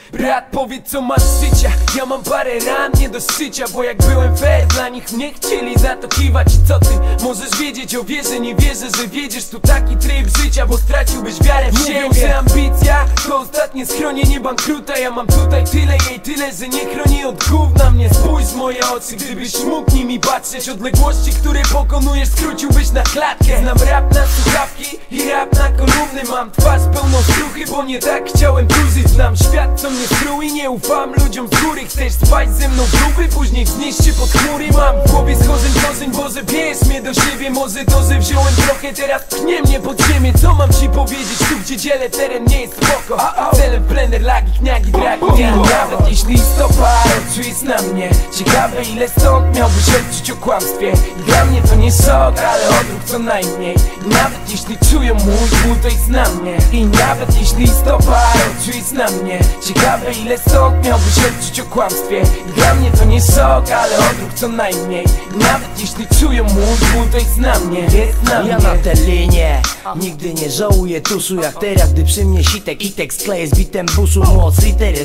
Brat, powiedz co masz z życia. Ja mam parę ran, nie do szczycia, bo jak byłem fair, dla nich nie chcieli za to kiwać. I co ty możesz wiedzieć o wierze? Nie wierzę, że wiedziesz tu taki tryb życia, bo straciłbyś wiarę w siebie. Mówią, że ambicja to ostatnie schronienie bankruta. Ja mam tutaj tyle, jej tyle, że nie chroni od gówna mnie. Spójrz w moje oczy, gdybyś mógł nimi patrzeć. Odległości, które pokonujesz, skróciłbyś na klatkę. Znam rap na słuchawki i rap na kolumny. Mam twarz pełną skruchy, bo nie tak chciałem tu żyć. Znam świat, co mnie skrył i nie ufam ludziom z góry. Chcesz spać ze mną próby, później wznieść się pod chmury. Mam w głowie schorzeń, Boże, bierz mnie do siebie. Może to, że wziąłem trochę, teraz pchnie mnie pod ziemię. Co mam ci powiedzieć, tu gdzie dzielę teren nie jest spoko. Celem blender, lagi, kniagi, dragi. Nawet jeśli stopa jest na mnie. Ciekawe ile stąd miałbyś odczuć o kłamstwie. I dla mnie to nie szok, ale odruch co najmniej. I nawet jeśli czuję mój ból, to jest na mnie. I nawet jeśli stopa jest na mnie. Ciekawe ile stąd miałbyś odczuć o kłamstwie. I dla mnie to nie szok, ale odruch co najmniej. I nawet jeśli czuję mój ból, to jest na mnie. Jest na mnie. Ja na tę linię nigdy nie żałuję tuszu. Jak teraz, gdy przy mnie sitek i tekst kleję z bitem buszu. Moc litery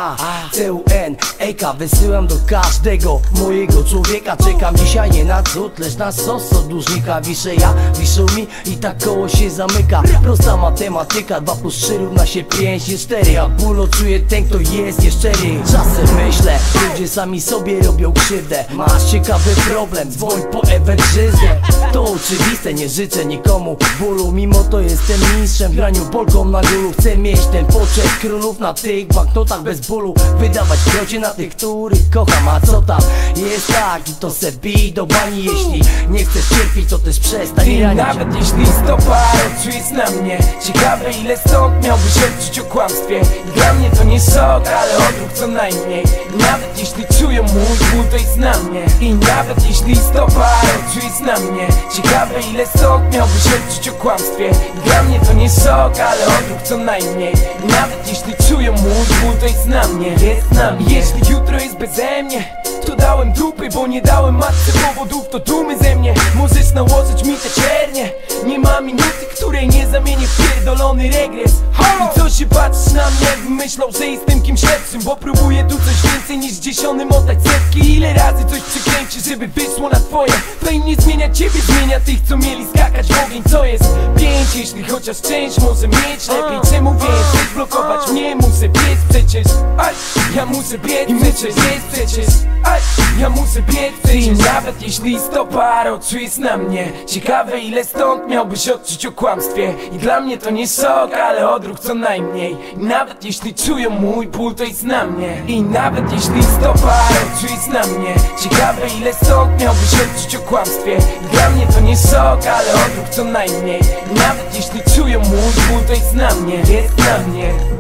Z-A-C-U-N Ejka wysyłam do każdego mojego człowieka. Czekam dzisiaj nie na cud, lecz na sos od dłużnika. Wiszę ja, wiszą mi i tak koło się zamyka. Prosta matematyka, 2 plus 3 równa się 5 jest 4. A ból czuję ten, kto jest nieszczery. Czasem myślę, ludzie sami sobie robią krzywdę. Masz ciekawy problem, dzwoń po Evergrzyzdę. To oczywiste, nie życzę nikomu bólu. Mimo to jestem mistrzem w graniu Polką na gólu. Chcę mieć ten poczet królów na tych banknotach bez bólu. Wydawać krocie na tych, których kocham. A co tam? Jest tak i to se bij do bani. Jeśli nie chcesz cierpieć, to też przestań ranić. Nawet jeśli stopa jest na mnie. Ciekawe ile stąd miałbyś odczuć o kłamstwie. I dla mnie to nie szok, ale odruch co najmniej. I nawet jeśli czuję mój ból, to jest na mnie. I nawet jeśli stopa jest na mnie. Ciekawe ile stąd miałbyś odczuć o kłamstwie. I dla mnie to nie szok, ale odruch co najmniej. I nawet jeśli czuję mój ból, to jest na mnie. Jest na mnie. Jeśli jutro jest beze mnie, to dałem dupy, bo nie dałem matce powodów, to dumy ze mnie. Możesz nałożyć mi te ciernie. Nie ma minuty, której nie zamienię w pierdolony regres. I co się patrzysz na mnie, jakbym myślał, że jestem kimś lepszym. Bo próbuję tu coś więcej niż dziesiony motać setki. Ile razy coś przykręcisz, żeby wyszło na twoje. Fame nie zmienia ciebie, zmienia tych, co mieli skakać w ogień. Co jest 5, jeśli chociaż część może mieć lepiej. Czemu więc chcesz blokować mnie? Muszę biec przecież. Aj, ja muszę biec, i muszę biec przecież. Aj, ja muszę biec przecież. I nawet jeśli stopa jest na mnie. Ciekawe ile stąd miałbyś odczuć o kłamstwie. I dla mnie to nie szok, ale odruch co najmniej. I nawet jeśli czuję mój ból, to jest na mnie. I nawet jeśli stopa jest na mnie. Ciekawe ile stąd miałbyś odczuć o kłamstwie. I dla mnie to nie szok, ale odruch co najmniej. I nawet jeśli czuję mój ból, to jest na mnie. Jest na mnie.